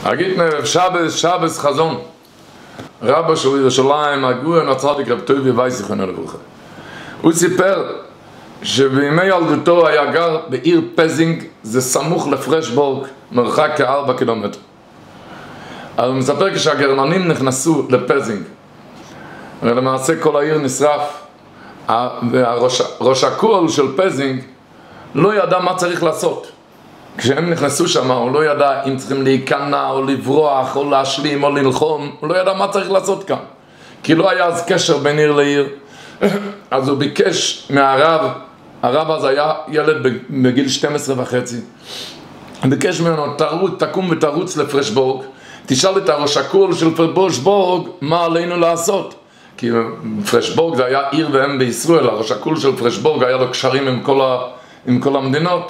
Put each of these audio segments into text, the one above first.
אגיד שבס חזון רבא של ירושלים הגאון הצדיק רב טובי וייס זיכרונו לברכה. הוא סיפר שבימי ילדותו היה גר בעיר פזינג, זה סמוך לפרשבורג, מרחק כ4 קילומטר. אז הוא מספר כשהגרמנים נכנסו לפזינג, ולמעשה כל העיר נשרף, והראש הקול של פזינג לא ידע מה צריך לעשות. כשהם נכנסו שם הוא לא ידע אם צריכים להיכנע או לברוח או להשלים או ללחום, הוא לא ידע מה צריך לעשות כאן, כי לא היה אז קשר בין עיר לעיר. אז הוא ביקש מהרב, הרב אז היה ילד בגיל 12 וחצי, ביקש ממנו תקום ותרוץ לפרשבורג, תשאל את הראש הקול של פרשבורג מה עלינו לעשות, כי פרשבורג זה היה עיר ואם בישראל, הראש הקול של פרשבורג היה לו קשרים עם כל המדינות.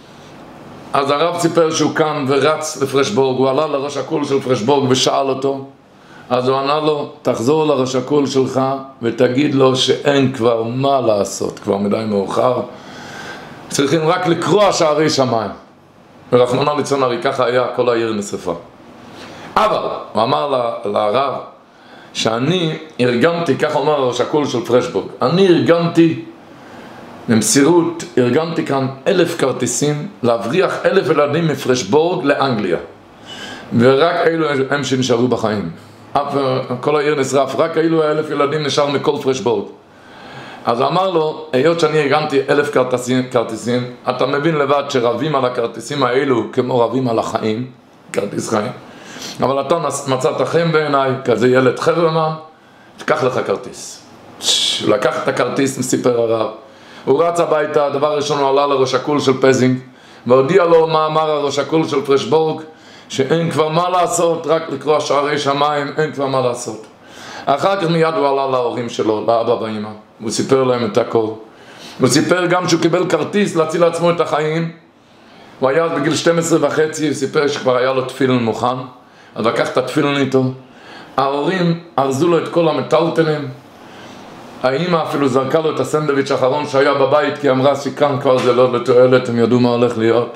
אז הרב סיפר שהוא קם ורץ לפרשבורג, הוא עלה לראש הקול של פרשבורג ושאל אותו, אז הוא ענה לו, תחזור לראש הקול שלך ותגיד לו שאין כבר מה לעשות, כבר מדי מאוחר, צריכים רק לקרוע שערי שמיים. ורחמנא ליצלן הרי ככה היה, כל העיר נשרפה. אבל הוא אמר לרב שאני ארגנתי, ככה אומר ראש הקול של פרשבורג, אני ארגנתי במסירות, ארגנתי כאן 1,000 כרטיסים להבריח 1,000 ילדים מפרשבורג לאנגליה, ורק אלו הם שנשארו בחיים. כל העיר נשרף, רק אילו 1,000 ילדים נשאר מכל פרשבורג. אז אמר לו, היות שאני ארגנתי 1,000 כרטיסים, אתה מבין לבד שרבים על הכרטיסים האלו כמו רבים על החיים, כרטיס חיים, אבל אתה מצאת חן בעיניי, כזה ילד חברמן, תקח לך כרטיס. הוא לקח את הכרטיס, מסיפר הרב, הוא רץ הביתה, דבר ראשון הוא עלה לראש הקול של פזינג, והודיע לו מה אמר הראש הקול של פרשבורג, שאין כבר מה לעשות, רק לקרוע שערי שמיים, אין כבר מה לעשות. אחר כך מיד הוא עלה להורים שלו, לאבא ואמא, הוא סיפר להם את הכל. הוא סיפר גם שהוא קיבל כרטיס להציל לעצמו את החיים. הוא היה בגיל 12 וחצי, הוא סיפר שכבר היה לו תפילין מוכן, אז לקח את התפילין איתו. ההורים ארזו לו את כל המטלטלים, האמא אפילו זרקה לו את הסנדוויץ' האחרון שהיה בבית, כי אמרה שכאן כבר זה לא לתועלת, הם ידעו מה הולך להיות.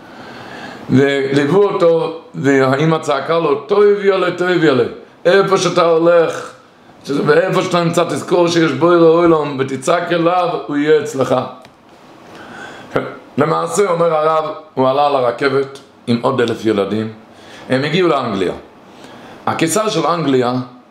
וליוו אותו, והאמא צעקה לו, טוב יאללה, איפה שאתה הולך, ואיפה שאתה נמצא תזכור שיש בורא עולם, ותצעק אליו, הוא יהיה אצלך. למעשה, אומר הרב, הוא עלה לרכבת עם עוד 1,000 ילדים, הם הגיעו לאנגליה. הקיסר של אנגליה,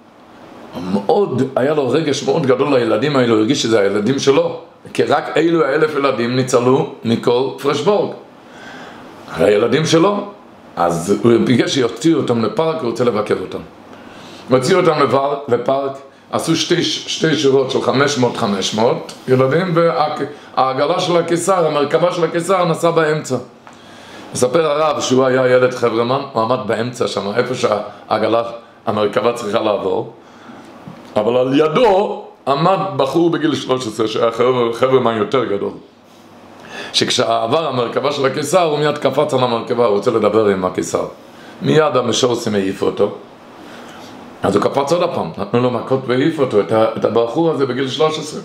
היה לו רגש מאוד גדול לילדים האלו, הוא הרגיש שזה הילדים שלו, כי רק אילו 1,000 ילדים ניצלו מכל פרשבורג. הילדים שלו, אז הוא ביקש שיוציאו אותם לפארק, הוא רוצה לבקר אותם. הוציאו אותם לפארק, עשו שתי שורות של 500 ילדים, והעגלה של הקיסר, המרכבה של הקיסר נסע באמצע. מספר הרב שהוא היה ילד חברמן, הוא עמד באמצע שם, איפה שהעגלה, המרכבה צריכה לעבור, אבל על ידו עמד בחור בגיל 13 שהיה חברמן יותר גדול. שכשעבר המרכבה של הקיסר הוא מיד קפץ על המרכבה, הוא רוצה לדבר עם הקיסר. מיד המשורסים העיפו אותו, אז הוא קפץ עוד הפעם, נתנו לו מכות והעיפו אותו, את הבחור הזה בגיל 13.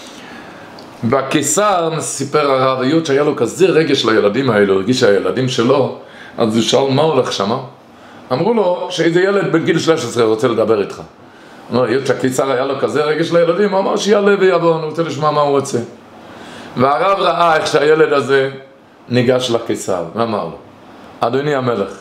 והקיסר, סיפר הרב, היות שהיה לו כזה רגש לילדים האלו, הרגיש שהילדים שלו, אז הוא שאל מה הולך שמה? אמרו לו שאיזה ילד בגיל 13 רוצה לדבר איתך. היות שהקיסר היה לו כזה רגש לילדים, הוא אמר שיעלה ויבוא, אני רוצה לשמוע מה הוא רוצה. והרב ראה איך שהילד הזה ניגש לקיסר, ואמר לו, אדוני המלך,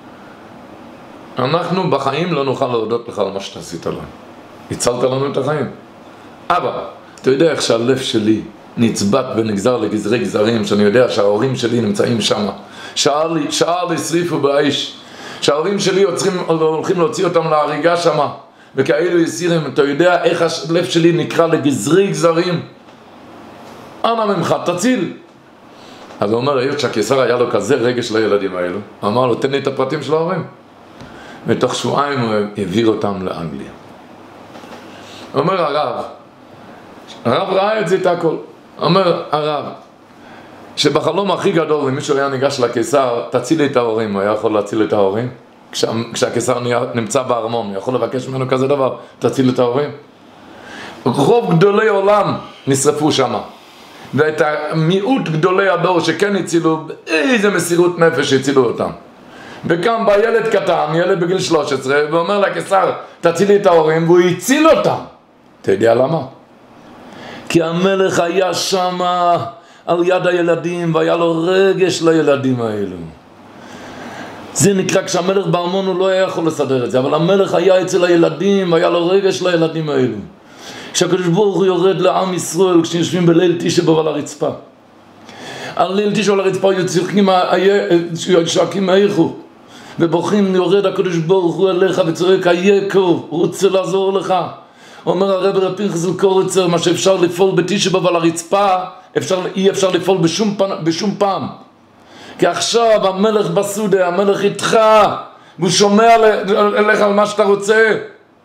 אנחנו בחיים לא נוכל להודות לך על מה שאתה עשית לנו. הצלת לנו את החיים. אבל, אתה יודע איך שהלב שלי נצבט ונגזר לגזרי גזרים, שאני יודע שההורים שלי נמצאים שם. שער לי שריפו באש, שההורים שלי הולכים להוציא אותם להריגה שם, וכאלו יסירים, אתה יודע איך הלב שלי נקרא לגזרי גזרים. אנא ממך, תציל. אז הוא אומר, היות שהקיסר היה לו כזה רגש לילדים האלו, הוא אמר לו, תן לי את הפרטים של ההורים. ותוך שבועיים הוא העביר אותם לאנגליה. אומר הרב ראה את זה את הכל. אומר הרב, שבחלום הכי גדול, אם מישהו היה ניגש לקיסר, תציל לי את ההורים, הוא היה יכול להציל את ההורים? כשהקיסר נמצא בארמון, הוא יכול לבקש ממנו כזה דבר, תציל את ההורים? רוב גדולי עולם נשרפו שם. ואת המיעוט גדולי הדור שכן הצילו, איזה מסירות נפש הצילו אותם. וקם בא ילד קטן, ילד בגיל 13, ואומר לקיסר, תצילי את ההורים, והוא הציל אותם. אתה יודע למה? כי המלך היה שם על יד הילדים, והיה לו רגש לילדים האלו. זה נקרא, כשהמלך בארמון הוא לא היה יכול לסדר את זה, אבל המלך היה אצל הילדים, והיה לו רגש לילדים האלו. כשהקדוש ברוך הוא יורד לעם ישראל, כשיושבים בליל תשעה באב על הרצפה. על ליל תשעה על הרצפה צועקים איכו, ובוכים, יורד הקדוש ברוך הוא אליך וצועק איכו, הוא רוצה לעזור לך. אומר הרב רב פנחס קורצר, מה שאפשר לפעול בתשעה באב על הרצפה, אי אפשר לפעול בשום פעם. כי עכשיו המלך בסודה, המלך איתך, והוא שומע אליך על מה שאתה רוצה.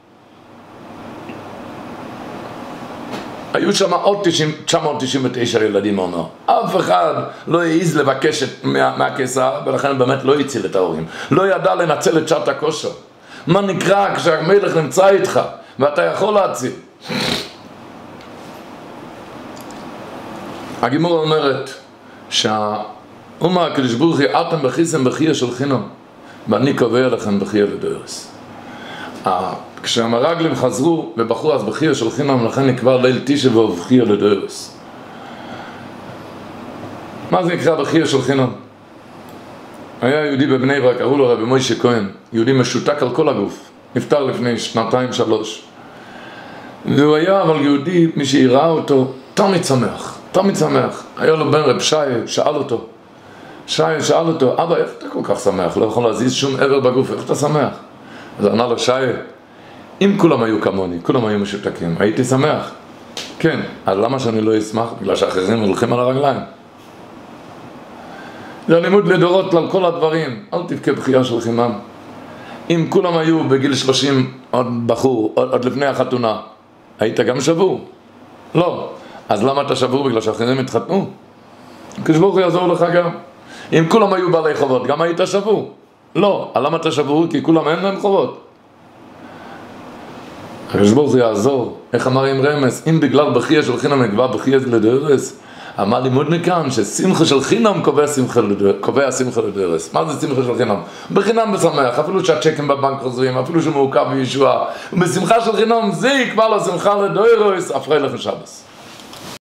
היו שם עוד 999 ילדים, אומר. אף אחד לא העז לבקש מהקיסר, ולכן באמת לא הציל את ההורים. לא ידע לנצל את שעת הכושר. מה נקרא כשהמלך נמצא איתך, ואתה יכול להציל? הגימור אומרת שהאומה הקדוש ברוך הוא, אתם בכיסם בחייה של חינם, ואני קובע לכם בחייה לדורס. כשהמרגלים חזרו ובחרו אז בחייה של חינם, לכן נקבע ליל תשעה באב בחייה לדורס. מה זה נקרא בחייה של חינם? היה יהודי בבני ברק, קראו לו רבי מוישה כהן, יהודי משותק על כל הגוף, נפטר לפני 2-3. והוא היה אבל יהודי, מי שיראה אותו, תמיד שמח. היה לו בן רב שאל אותו, אבא, איך אתה כל כך שמח? לא יכול להזיז שום עבר בגוף, איך אתה שמח? אז ענה לו אם כולם היו כמוני, כולם היו משותקים, הייתי שמח. כן, אז למה שאני לא אשמח? בגלל שאחרים הולכים על הרגליים. זה לימוד לדורות על כל הדברים, אל תבכה בחייה של חינם. אם כולם היו בגיל 30 עוד בחור, עוד לפני החתונה, היית גם שבור? לא. אז למה אתה שבור? בגלל שאחרים התחתנו? הקדוש ברוך הוא יעזור לך גם. אם כולם היו בעלי חובות, גם היית שבור? לא. למה אתה שבור? כי כולם אין להם חובות. הקדוש ברוך הוא יעזור. איך אמר עם רמז? אם בגלל בחייה של חינם נקבע בחייה לדורס, אמר לימוד מכאן ששמחה של חינם קובע שמחה לדורס. מה זה שמחה של חינם? בחינם בשמח, אפילו שהצ'קים בבנק חוזרים, אפילו שהוא מעוכב בישועה. ובשמחה של חינם זה יקבע לו שמחה לדורס, אפרי לך שבס.